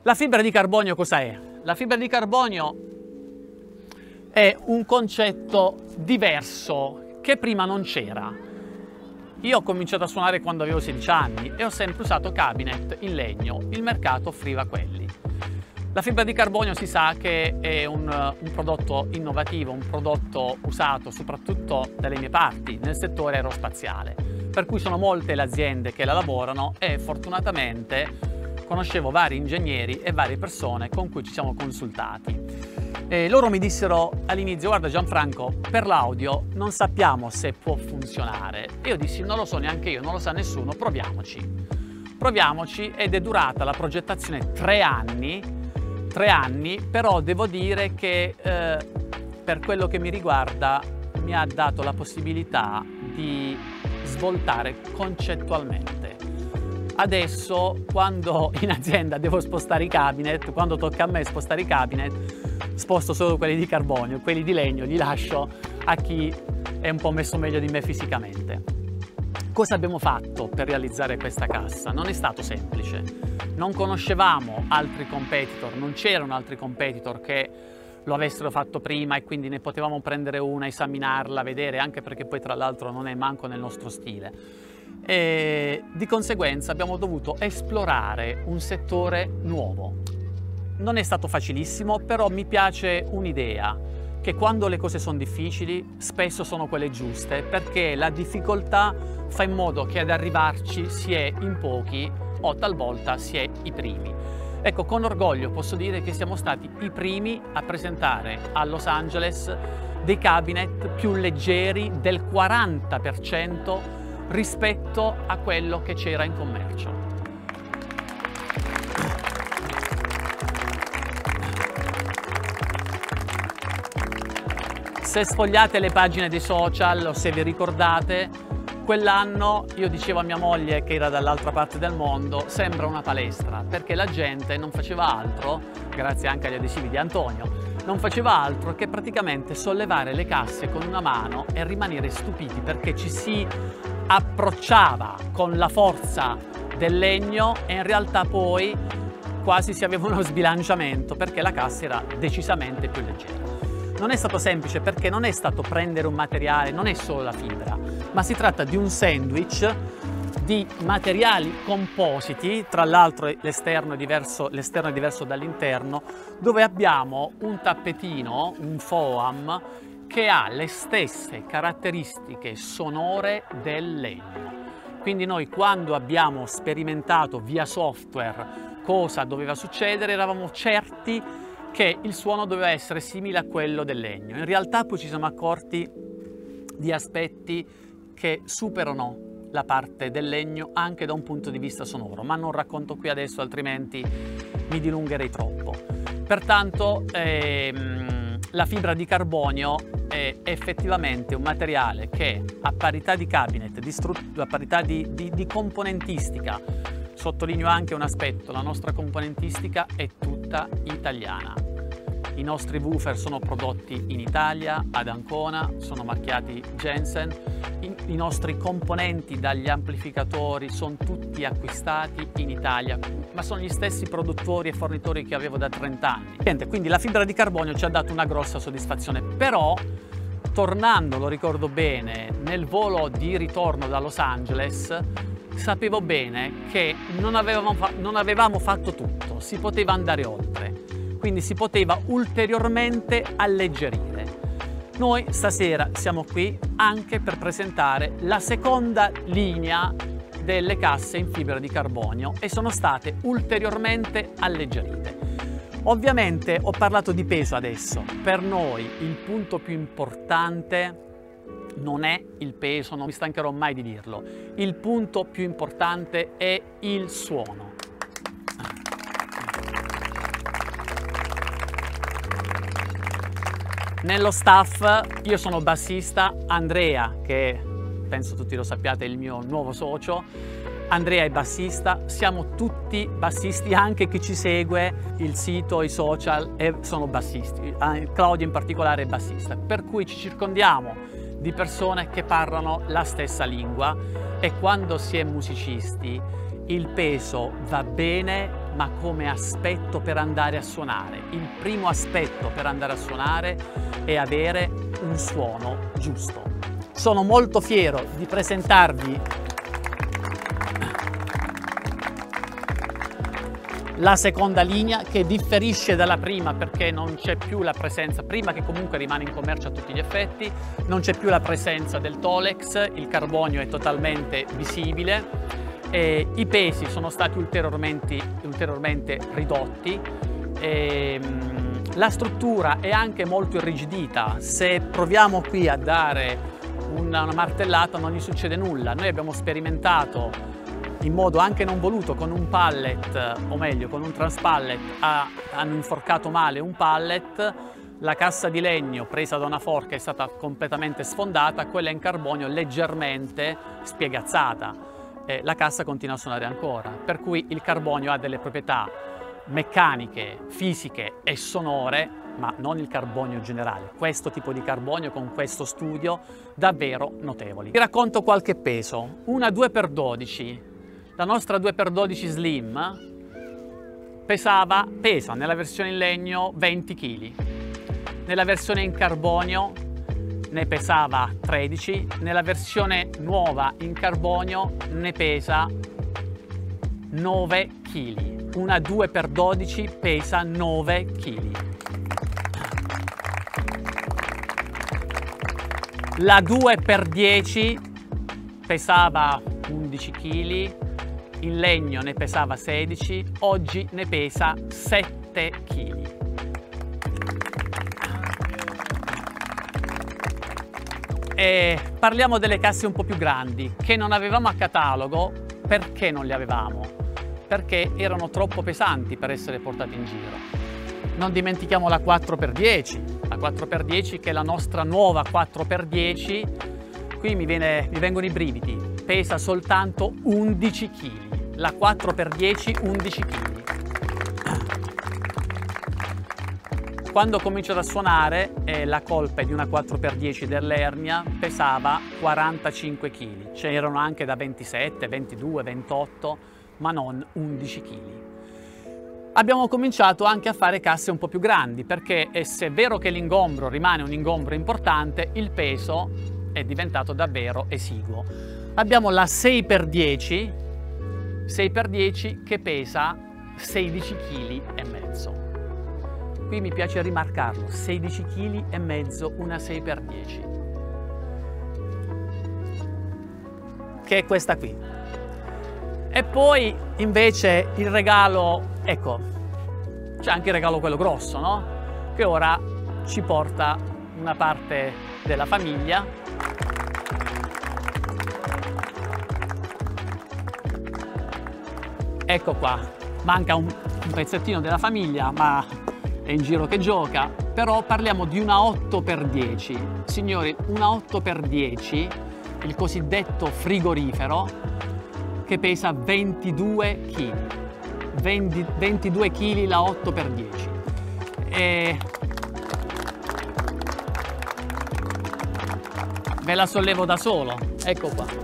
La fibra di carbonio cosa è? La fibra di carbonio è un concetto diverso che prima non c'era. Io ho cominciato a suonare quando avevo 16 anni e ho sempre usato cabinet in legno, il mercato offriva quelli. La fibra di carbonio si sa che è un prodotto innovativo, un prodotto usato soprattutto dalle mie parti, nel settore aerospaziale, per cui sono molte le aziende che la lavorano e fortunatamente conoscevo vari ingegneri e varie persone con cui ci siamo consultati. E loro mi dissero all'inizio: guarda Gianfranco, per l'audio non sappiamo se può funzionare. E io dissi: non lo so neanche io, non lo sa nessuno, proviamoci. Proviamoci, ed è durata la progettazione 3 anni, però devo dire che per quello che mi riguarda mi ha dato la possibilità di svoltare concettualmente. Adesso quando in azienda devo spostare i cabinet, quando tocca a me spostare i cabinet, sposto solo quelli di carbonio, quelli di legno li lascio a chi è un po' messo meglio di me fisicamente. Cosa abbiamo fatto per realizzare questa cassa? Non è stato semplice. Non conoscevamo altri competitor, non c'erano altri competitor che lo avessero fatto prima e quindi ne potevamo prendere una, esaminarla, vedere, anche perché poi tra l'altro non è manco nel nostro stile. E di conseguenza abbiamo dovuto esplorare un settore nuovo. Non è stato facilissimo, però mi piace un'idea, che quando le cose sono difficili spesso sono quelle giuste, perché la difficoltà fa in modo che ad arrivarci si è in pochi o talvolta si è i primi. Ecco, con orgoglio posso dire che siamo stati i primi a presentare a Los Angeles dei cabinet più leggeri del 40% rispetto a quello che c'era in commercio. Se sfogliate le pagine dei social o se vi ricordate, quell'anno io dicevo a mia moglie, che era dall'altra parte del mondo, sembra una palestra, perché la gente non faceva altro, grazie anche agli adesivi di Antonio, non faceva altro che praticamente sollevare le casse con una mano e rimanere stupiti perché ci si approcciava con la forza del legno e in realtà poi quasi si aveva uno sbilanciamento perché la cassa era decisamente più leggera. Non è stato semplice perché non è stato prendere un materiale, non è solo la fibra, ma si tratta di un sandwich di materiali compositi, tra l'altro l'esterno è diverso dall'interno, dove abbiamo un tappetino, un foam, che ha le stesse caratteristiche sonore del legno. Quindi noi quando abbiamo sperimentato via software cosa doveva succedere, eravamo certi che il suono doveva essere simile a quello del legno. In realtà poi ci siamo accorti di aspetti che superano la parte del legno anche da un punto di vista sonoro, ma non racconto qui adesso, altrimenti mi dilungherei troppo. Pertanto la fibra di carbonio è effettivamente un materiale che a parità di cabinet, a parità di componentistica, sottolineo anche un aspetto: la nostra componentistica è tutta italiana. I nostri woofer sono prodotti in Italia, ad Ancona, sono marchiati Jensen. I nostri componenti dagli amplificatori sono tutti acquistati in Italia, ma sono gli stessi produttori e fornitori che avevo da 30 anni. Niente, quindi la fibra di carbonio ci ha dato una grossa soddisfazione, però tornando, lo ricordo bene, nel volo di ritorno da Los Angeles, sapevo bene che non avevamo fatto tutto, si poteva andare oltre, quindi si poteva ulteriormente alleggerire. Noi stasera siamo qui anche per presentare la seconda linea delle casse in fibra di carbonio e sono state ulteriormente alleggerite. Ovviamente ho parlato di peso adesso, per noi il punto più importante non è il peso, non mi stancherò mai di dirlo, il punto più importante è il suono. Nello staff io sono bassista, Andrea, che penso tutti lo sappiate è il mio nuovo socio, Andrea è bassista, siamo tutti bassisti, anche chi ci segue, il sito, i social, sono bassisti, Claudio in particolare è bassista, per cui ci circondiamo di persone che parlano la stessa lingua e quando si è musicisti il peso va bene ma come aspetto per andare a suonare. Il primo aspetto per andare a suonare è avere un suono giusto. Sono molto fiero di presentarvi la seconda linea, che differisce dalla prima perché non c'è più la presenza, prima che comunque rimane in commercio a tutti gli effetti, non c'è più la presenza del Tolex, il carbonio è totalmente visibile, i pesi sono stati ulteriormente ridotti, la struttura è anche molto irrigidita. Se proviamo qui a dare una martellata non gli succede nulla. Noi abbiamo sperimentato in modo anche non voluto con un pallet, o meglio con un transpallet, hanno inforcato male un pallet, la cassa di legno presa da una forca è stata completamente sfondata, quella in carbonio leggermente spiegazzata, la cassa continua a suonare ancora, per cui il carbonio ha delle proprietà meccaniche, fisiche e sonore, ma non il carbonio generale. Questo tipo di carbonio con questo studio davvero notevoli. Vi racconto qualche peso. Una 2x12. La nostra 2x12 Slim pesa nella versione in legno 20 kg, nella versione in carbonio ne pesava 13, nella versione nuova in carbonio ne pesa 9 kg. Una 2x12 pesa 9 kg. La 2x10 pesava 11 kg. In legno ne pesava 16, oggi ne pesa 7 kg. E parliamo delle casse un po' più grandi, che non avevamo a catalogo. Perché non le avevamo? Perché erano troppo pesanti per essere portate in giro. Non dimentichiamo la 4x10, la 4x10 che è la nostra nuova 4x10, qui mi vengono i brividi, pesa soltanto 11 kg. La 4x10 11 kg. Quando ho cominciato a suonare la colpa è di una 4x10 dell'Ernia, pesava 45 kg, ce n'erano anche da 27, 22, 28, ma non 11 kg. Abbiamo cominciato anche a fare casse un po' più grandi, perché se è vero che l'ingombro rimane un ingombro importante, il peso è diventato davvero esiguo. Abbiamo la 6x10 che pesa 16 kg e mezzo. Qui mi piace rimarcarlo, 16 kg e mezzo una 6x10, che è questa qui. E poi invece il regalo, ecco, c'è anche il regalo quello grosso, no? Che ora ci porta una parte della famiglia. Ecco qua, manca un pezzettino della famiglia, ma è in giro che gioca. Però parliamo di una 8x10. Signori, una 8x10, il cosiddetto frigorifero, che pesa 22 kg. 22 kg la 8x10. Ve la sollevo da solo, ecco qua.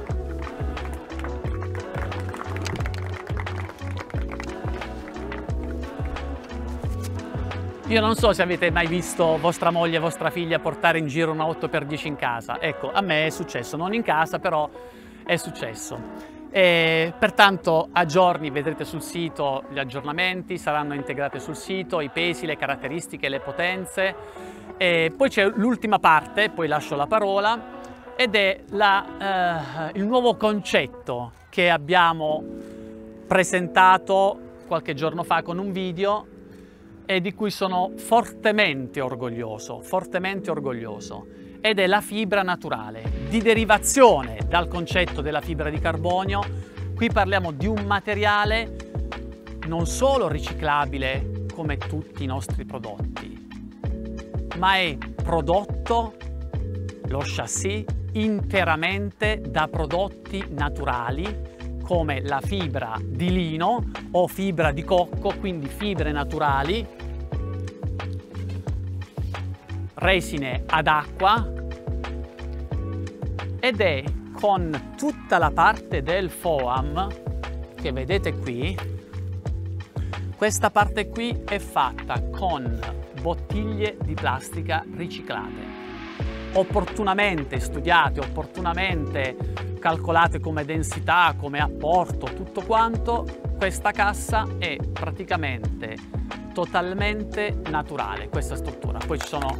Io non so se avete mai visto vostra moglie e vostra figlia portare in giro una 8x10 in casa. Ecco, a me è successo, non in casa, però è successo. Pertanto a giorni vedrete sul sito gli aggiornamenti, saranno integrate sul sito i pesi, le caratteristiche, le potenze. Poi c'è l'ultima parte, poi lascio la parola, ed è il nuovo concetto che abbiamo presentato qualche giorno fa con un video e di cui sono fortemente orgoglioso, ed è la fibra naturale, di derivazione dal concetto della fibra di carbonio. Qui parliamo di un materiale non solo riciclabile come tutti i nostri prodotti, ma è prodotto, lo chassis, interamente da prodotti naturali come la fibra di lino o fibra di cocco, quindi fibre naturali, resine ad acqua, ed è con tutta la parte del foam che vedete qui, Questa parte qui è fatta con bottiglie di plastica riciclate, opportunamente studiate, opportunamente calcolate come densità, come apporto, tutto quanto. Questa cassa è praticamente totalmente naturale, questa struttura. Poi ci sono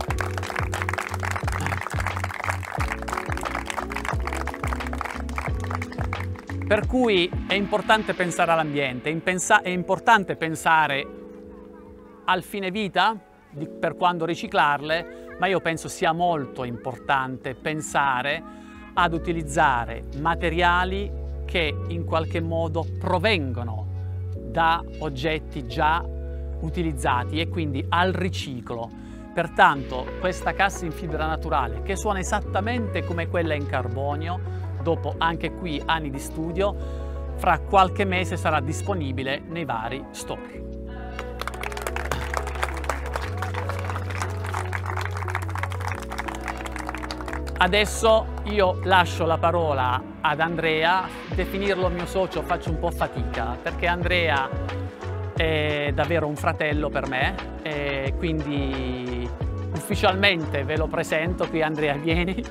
per cui è importante pensare all'ambiente, è importante pensare al fine vita per quando riciclarle, ma io penso sia molto importante pensare ad utilizzare materiali che in qualche modo provengono da oggetti già utilizzati e quindi al riciclo. Pertanto questa cassa in fibra naturale, che suona esattamente come quella in carbonio, dopo anche qui anni di studio, fra qualche mese sarà disponibile nei vari store. Adesso io lascio la parola ad Andrea. Definirlo mio socio faccio un po' fatica, perché Andrea è davvero un fratello per me, e quindi ufficialmente ve lo presento qui. Andrea, vieni.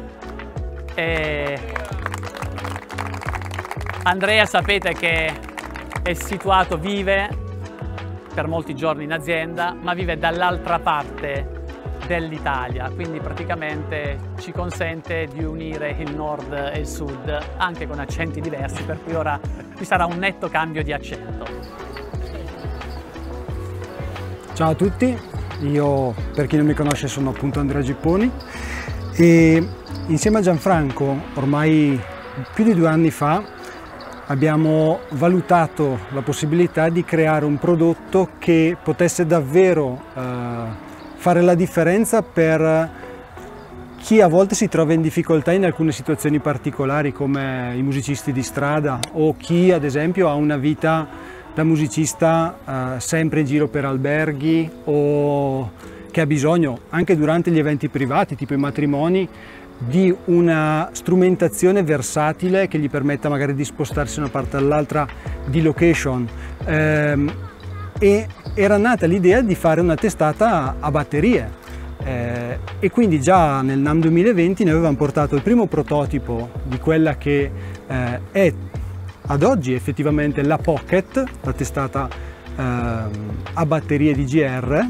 Andrea, sapete che è situato, vive per molti giorni in azienda, ma vive dall'altra parte dell'Italia, quindi praticamente ci consente di unire il nord e il sud anche con accenti diversi, per cui ora ci sarà un netto cambio di accento. Ciao a tutti, io per chi non mi conosce sono appunto Andrea Gipponi e insieme a Gianfranco ormai più di 2 anni fa abbiamo valutato la possibilità di creare un prodotto che potesse davvero fare la differenza per chi a volte si trova in difficoltà in alcune situazioni particolari, come i musicisti di strada o chi ad esempio ha una vita da musicista sempre in giro per alberghi, o che ha bisogno anche durante gli eventi privati tipo i matrimoni di una strumentazione versatile che gli permetta magari di spostarsi da una parte all'altra di location. E era nata l'idea di fare una testata a batterie e quindi già nel NAMM 2020 ne avevamo portato il primo prototipo di quella che è ad oggi effettivamente la Pocket, la testata a batterie di GR,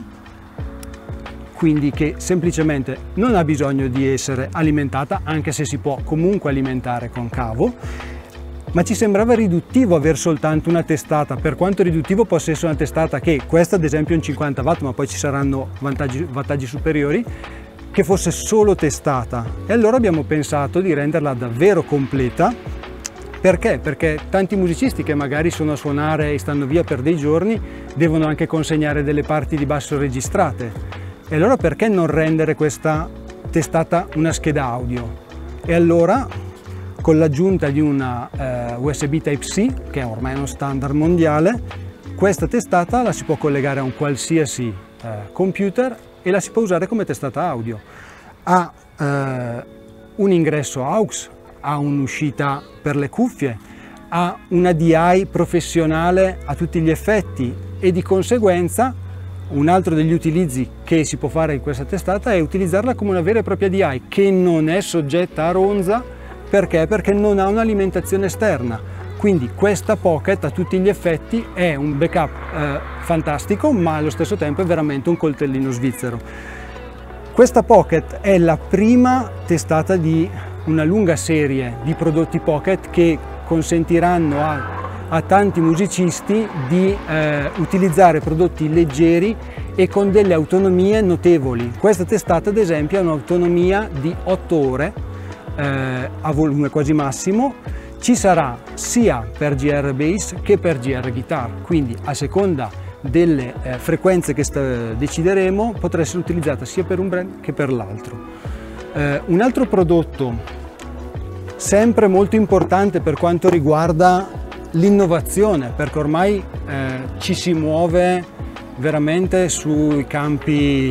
quindi che semplicemente non ha bisogno di essere alimentata, anche se si può comunque alimentare con cavo, ma ci sembrava riduttivo aver soltanto una testata, per quanto riduttivo possa essere una testata che, questa ad esempio è un 50 watt, ma poi ci saranno wattaggi superiori, che fosse solo testata. E allora abbiamo pensato di renderla davvero completa. Perché? Perché tanti musicisti che magari sono a suonare e stanno via per dei giorni devono anche consegnare delle parti di basso registrate. E allora perché non rendere questa testata una scheda audio? E allora, con l'aggiunta di una USB Type-C, che è ormai uno standard mondiale, questa testata la si può collegare a un qualsiasi computer e la si può usare come testata audio. Ha un ingresso AUX, ha un'uscita per le cuffie, ha una DI professionale a tutti gli effetti e di conseguenza un altro degli utilizzi che si può fare in questa testata è utilizzarla come una vera e propria DI che non è soggetta a ronza. Perché? Perché non ha un'alimentazione esterna. Quindi questa Pocket a tutti gli effetti è un backup fantastico, ma allo stesso tempo è veramente un coltellino svizzero. Questa Pocket è la prima testata di una lunga serie di prodotti Pocket che consentiranno a tanti musicisti di utilizzare prodotti leggeri e con delle autonomie notevoli. Questa testata ad esempio ha un'autonomia di 8 ore a volume quasi massimo. Ci sarà sia per GR Bass che per GR Guitar, quindi a seconda delle frequenze che decideremo potrà essere utilizzata sia per un brand che per l'altro. Un altro prodotto sempre molto importante per quanto riguarda l'innovazione, perché ormai ci si muove veramente sui campi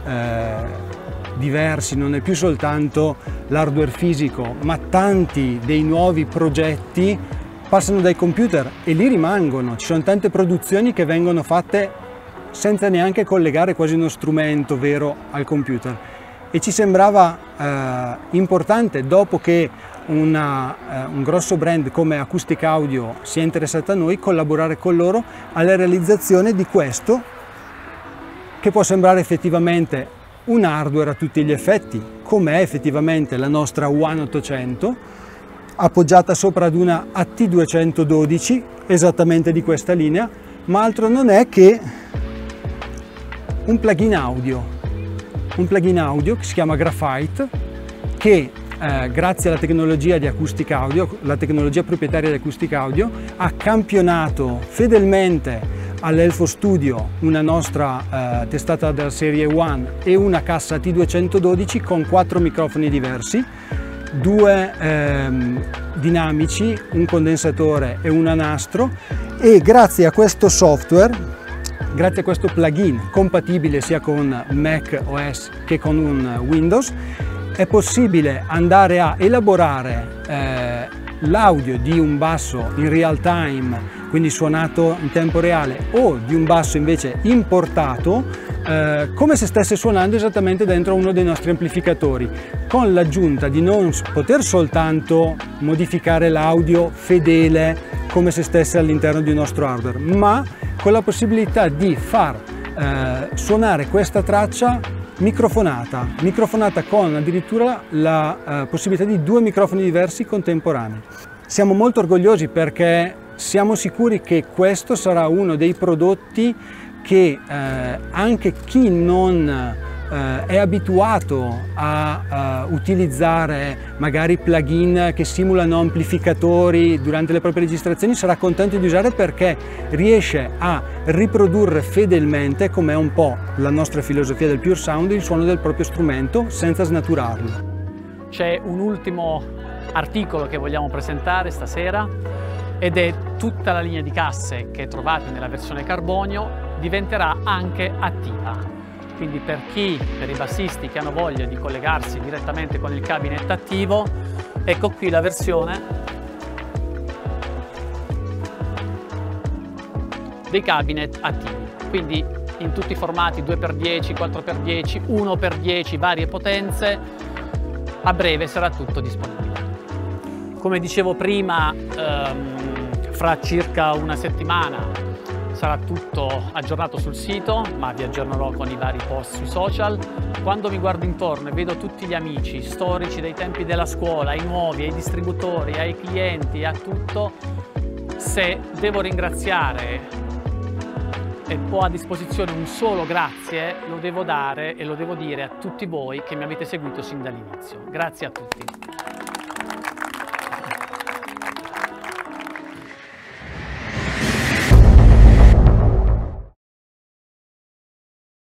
diversi, non è più soltanto l'hardware fisico, ma tanti dei nuovi progetti passano dai computer e lì rimangono. Ci sono tante produzioni che vengono fatte senza neanche collegare quasi uno strumento vero al computer, e ci sembrava importante, dopo che un grosso brand come Acoustic Audio si è interessato a noi, collaborare con loro alla realizzazione di questo, che può sembrare effettivamente un hardware a tutti gli effetti, come è effettivamente la nostra One 800, appoggiata sopra ad una AT212, esattamente di questa linea, ma altro non è che un plugin audio che si chiama Graphite, che grazie alla tecnologia di Acoustic Audio, la tecnologia proprietaria di Acoustic Audio, ha campionato fedelmente all'Elfo Studio una nostra testata della serie One e una cassa T212 con 4 microfoni diversi, 2 dinamici, un condensatore e un nastro, e grazie a questo software, grazie a questo plugin compatibile sia con Mac OS che con un Windows, è possibile andare a elaborare l'audio di un basso in real time, quindi suonato in tempo reale, o di un basso invece importato, come se stesse suonando esattamente dentro uno dei nostri amplificatori, con l'aggiunta di non poter soltanto modificare l'audio fedele come se stesse all'interno di un nostro hardware, ma con la possibilità di far suonare questa traccia microfonata con addirittura la possibilità di 2 microfoni diversi contemporanei. Siamo molto orgogliosi perché siamo sicuri che questo sarà uno dei prodotti che anche chi non è abituato a utilizzare magari plugin che simulano amplificatori durante le proprie registrazioni sarà contento di usare, perché riesce a riprodurre fedelmente, come è un po' la nostra filosofia del Pure Sound, il suono del proprio strumento senza snaturarlo. C'è un ultimo articolo che vogliamo presentare stasera, ed è tutta la linea di casse che trovate nella versione carbonio diventerà anche attiva. Quindi per i bassisti che hanno voglia di collegarsi direttamente con il cabinet attivo, ecco qui la versione dei cabinet attivi. Quindi in tutti i formati 2x10, 4x10, 1x10, varie potenze, a breve sarà tutto disponibile. Come dicevo prima, fra circa una settimana sarà tutto aggiornato sul sito, ma vi aggiornerò con i vari post sui social. Quando mi guardo intorno e vedo tutti gli amici storici dei tempi della scuola, ai nuovi, ai distributori, ai clienti, a tutto, se devo ringraziare e ho a disposizione un solo grazie, lo devo dare e lo devo dire a tutti voi che mi avete seguito sin dall'inizio. Grazie a tutti.